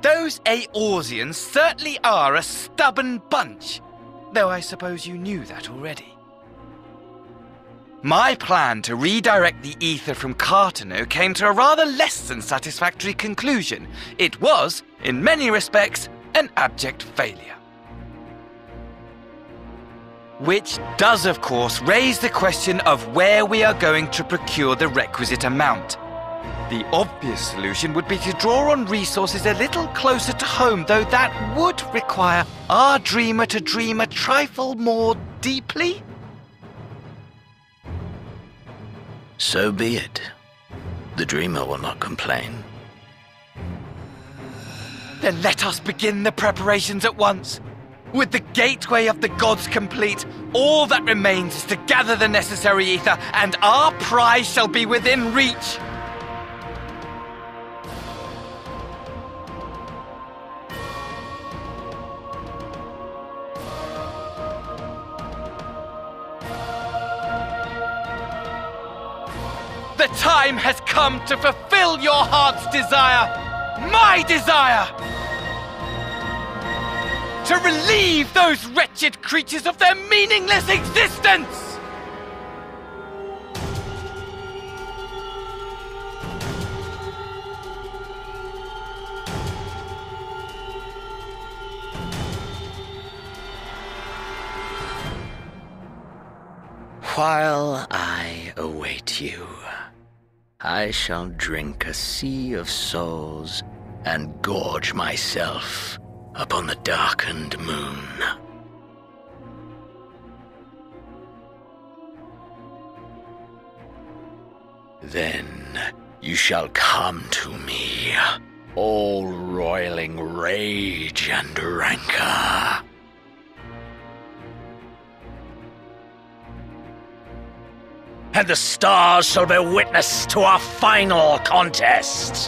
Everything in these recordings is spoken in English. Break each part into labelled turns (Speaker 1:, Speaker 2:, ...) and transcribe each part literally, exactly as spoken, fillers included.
Speaker 1: those Eorzeans certainly are a stubborn bunch, though I suppose you knew that already. My plan to redirect the ether from Carteneau came to a rather less than satisfactory conclusion. It was, in many respects, an abject failure. Which does, of course, raise the question of where we are going to procure the requisite amount. The obvious solution would be to draw on resources a little closer to home, though that would require our dreamer to dream a trifle more deeply.
Speaker 2: So be it. The dreamer will not complain.
Speaker 1: Then let us begin the preparations at once. With the gateway of the gods complete, all that remains is to gather the necessary ether, and our prize shall be within reach. The time has come to fulfill your heart's desire, my desire! To relieve those wretched creatures of their meaningless existence!
Speaker 2: While I await you, I shall drink a sea of souls and gorge myself upon the darkened moon. Then you shall come to me, all roiling rage and rancor. And the stars shall bear witness to our final contest.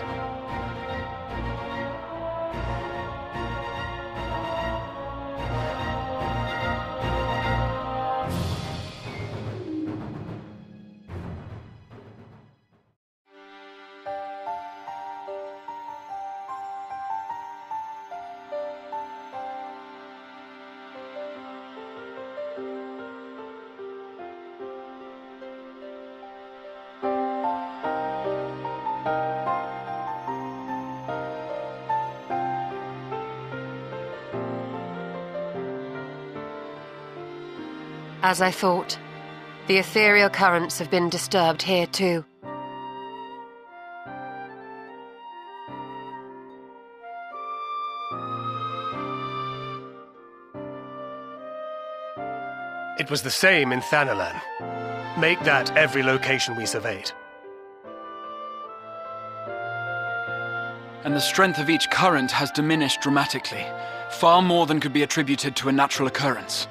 Speaker 3: As I thought, the ethereal currents have been disturbed here too.
Speaker 4: It was the same in Thanalan. Make that every location we surveyed.
Speaker 5: And the strength of each current has diminished dramatically, far more than could be attributed to a natural occurrence.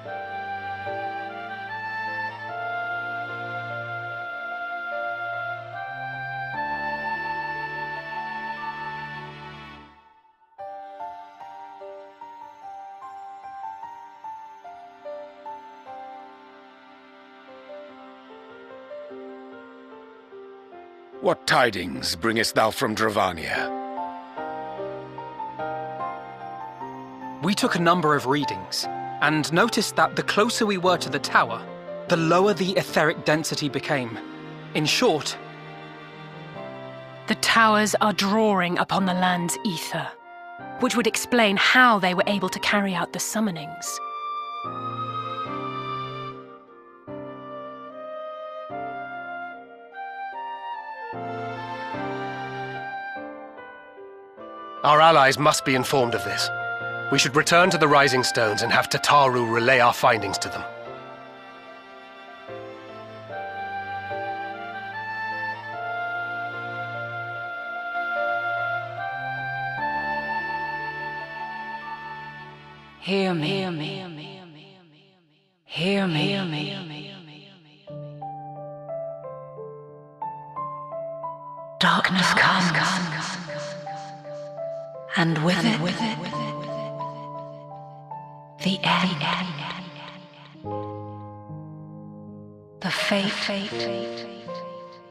Speaker 6: What tidings bringest thou from Dravania?
Speaker 7: We took a number of readings, and noticed that the closer we were to the tower, the lower the etheric density became. In short,
Speaker 8: the towers are drawing upon the land's ether, which would explain how they were able to carry out the summonings.
Speaker 4: Our allies must be informed of this. We should return to the Rising Stones and have Tataru relay our findings to them.
Speaker 9: Hear me, hear me, hear me, hear me. Darkness comes, and with it, with it, the end, the fate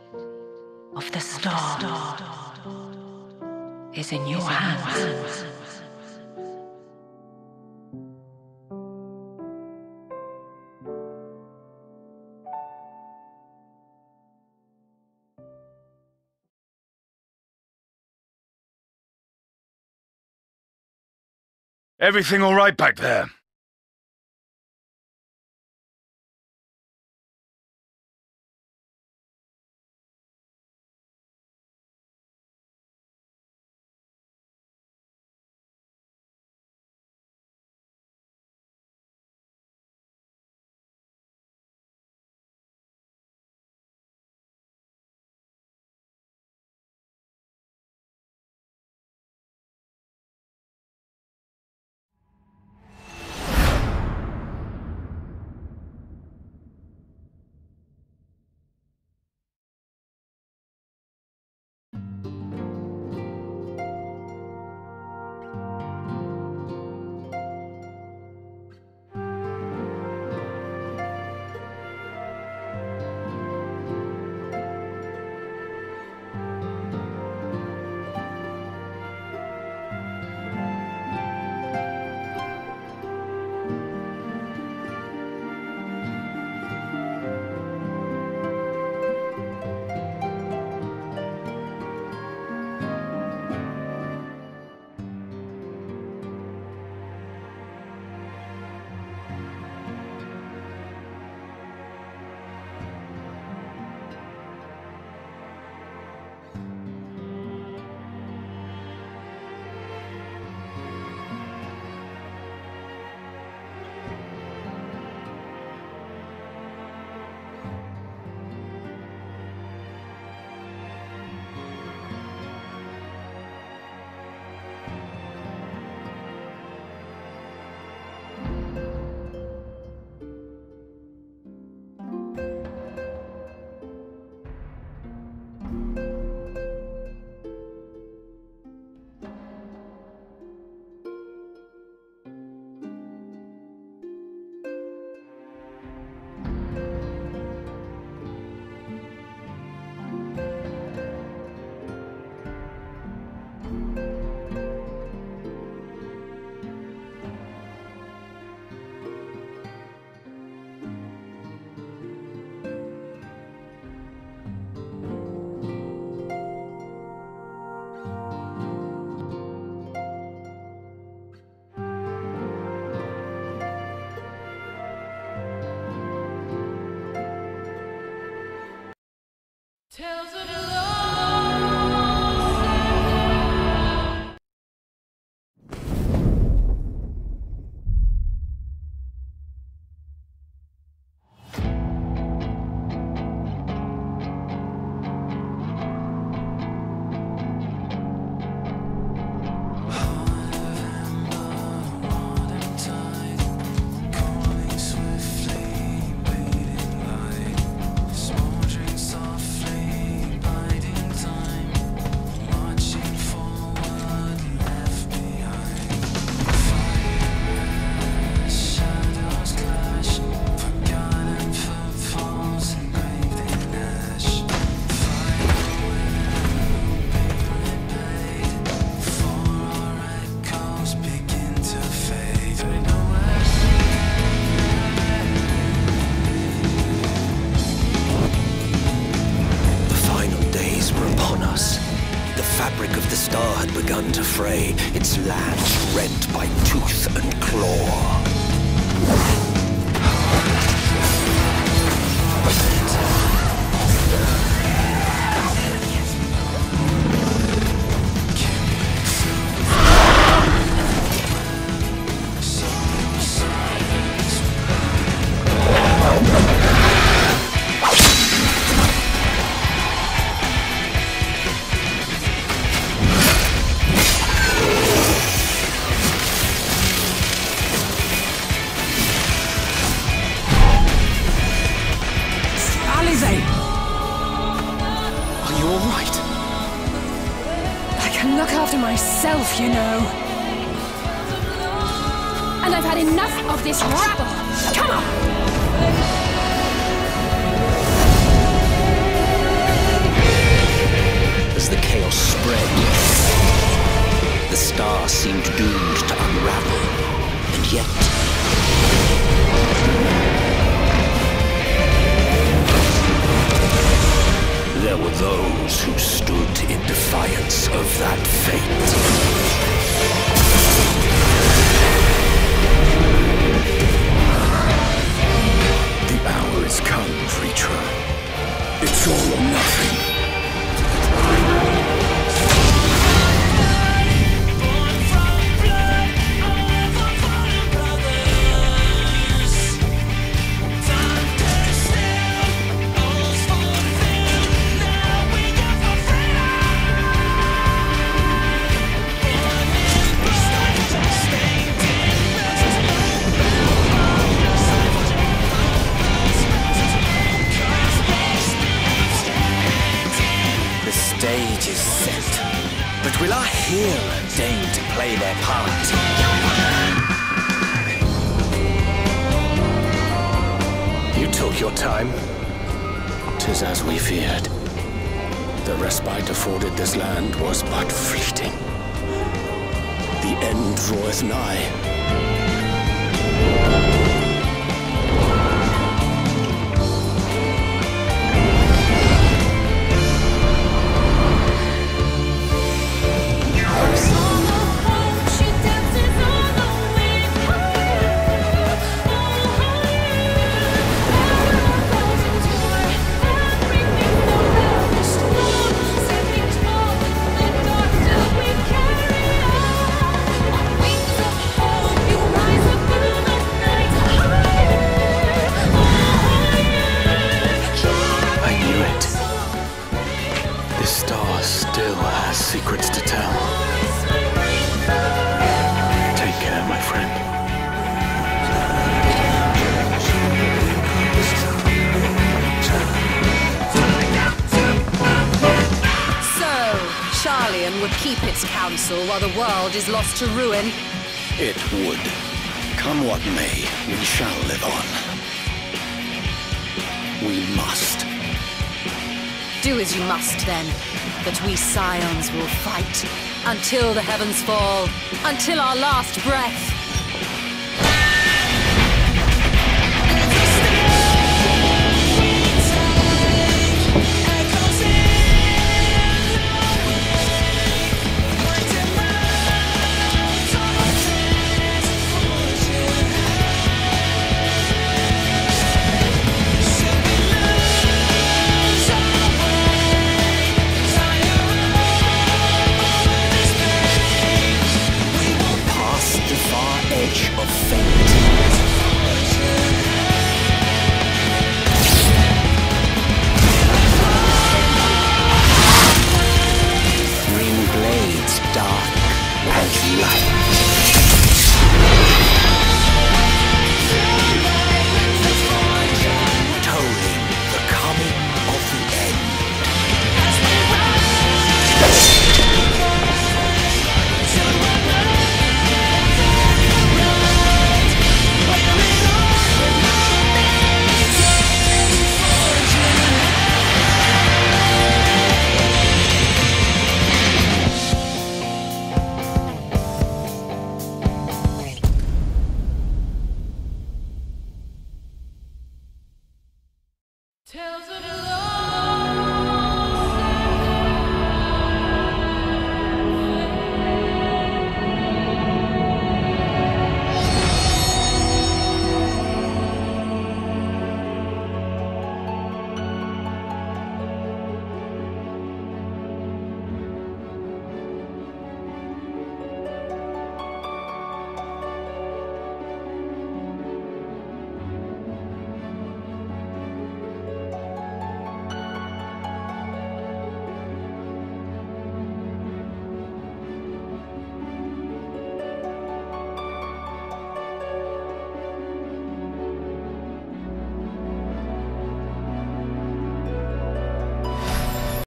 Speaker 9: of the star is in your hands.
Speaker 6: Everything all right back there?
Speaker 10: Its lands rent by tooth and claw.
Speaker 8: Myself, you know. And I've had enough of this rabble. Come on!
Speaker 10: As the chaos spread, the star seemed doomed to unravel, and yet... there were those who stood in defiance of that fate. But will our hero deign to play their part?
Speaker 4: You took your time.
Speaker 6: 'Tis as we feared. The respite afforded this land was but fleeting. The end draweth nigh. Secrets to tell. Take care, my friend.
Speaker 11: So, Sharlayan would keep its counsel while the world is lost to ruin?
Speaker 6: It would. Come what may, we shall live on. We must.
Speaker 11: Do as you must, then. But we Scions will fight until the heavens fall, until our last breath.